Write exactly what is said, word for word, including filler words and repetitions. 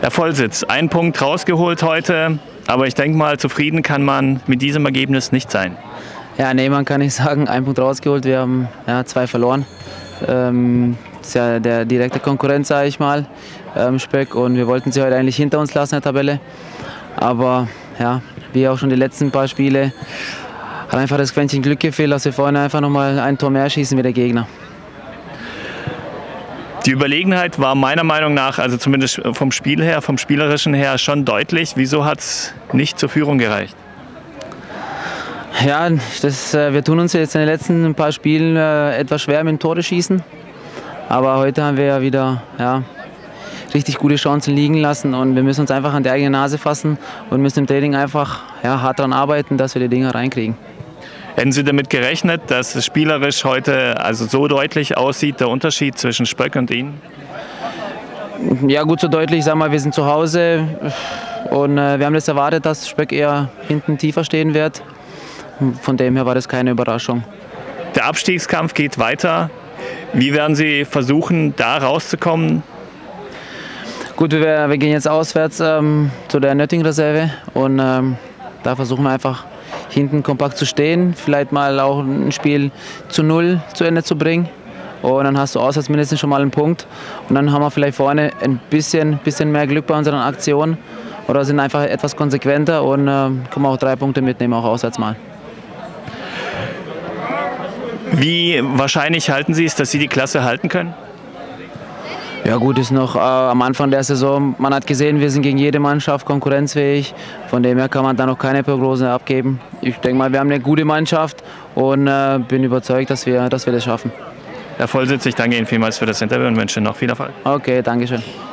Herr Vollsitz, ein Punkt rausgeholt heute, aber ich denke mal, zufrieden kann man mit diesem Ergebnis nicht sein. Ja, nee, man kann nicht sagen, ein Punkt rausgeholt, wir haben ja, zwei verloren. Ähm, das ist ja der direkte Konkurrent, sage ich mal, ähm, Spöck, und wir wollten sie heute eigentlich hinter uns lassen in der Tabelle. Aber ja, wie auch schon die letzten paar Spiele, hat einfach das Quäntchen Glück gefehlt, dass wir vorhin einfach noch mal ein Tor mehr schießen wie der Gegner. Die Überlegenheit war meiner Meinung nach, also zumindest vom Spiel her, vom Spielerischen her, schon deutlich. Wieso hat es nicht zur Führung gereicht? Ja, das, äh, wir tun uns jetzt in den letzten paar Spielen äh, etwas schwer mit dem Tore schießen. Aber heute haben wir ja wieder ja, richtig gute Chancen liegen lassen und wir müssen uns einfach an die eigene Nase fassen und müssen im Training einfach ja, hart daran arbeiten, dass wir die Dinger reinkriegen. Hätten Sie damit gerechnet, dass es spielerisch heute also so deutlich aussieht, der Unterschied zwischen Spöck und Ihnen? Ja, gut, so deutlich. Ich sag mal, wir sind zu Hause und äh, wir haben das erwartet, dass Spöck eher hinten tiefer stehen wird. Von dem her war das keine Überraschung. Der Abstiegskampf geht weiter. Wie werden Sie versuchen, da rauszukommen? Gut, wir, wir gehen jetzt auswärts ähm, zu der Nöttingen-Reserve und ähm, da versuchen wir einfach hinten kompakt zu stehen, vielleicht mal auch ein Spiel zu null zu Ende zu bringen. Und dann hast du auswärts mindestens schon mal einen Punkt. Und dann haben wir vielleicht vorne ein bisschen, bisschen mehr Glück bei unseren Aktionen oder sind einfach etwas konsequenter und äh, können auch drei Punkte mitnehmen, auch auswärts mal. Wie wahrscheinlich halten Sie es, dass Sie die Klasse halten können? Ja gut, ist noch äh, am Anfang der Saison. Man hat gesehen, wir sind gegen jede Mannschaft konkurrenzfähig. Von dem her kann man da noch keine Prognose abgeben. Ich denke mal, wir haben eine gute Mannschaft und äh, bin überzeugt, dass wir, dass wir das schaffen. Herr Vollsitz, ich danke Ihnen vielmals für das Interview und wünsche noch viel Erfolg. Okay, danke schön.